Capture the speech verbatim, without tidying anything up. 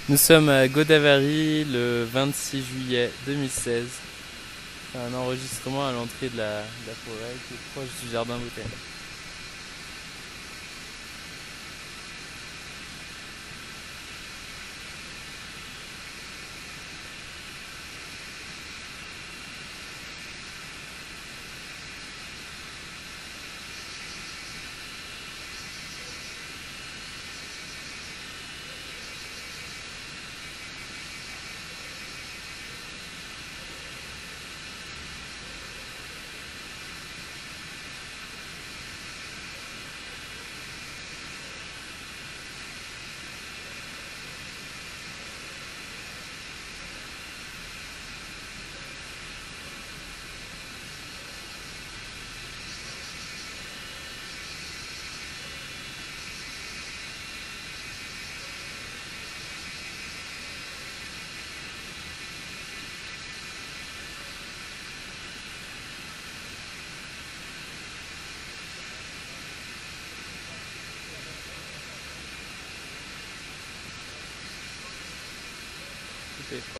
Nous sommes à Godavari le vingt-six juillet deux mille seize. C'est un enregistrement à l'entrée de la, de la forêt qui est proche du jardin botanique. Coupé.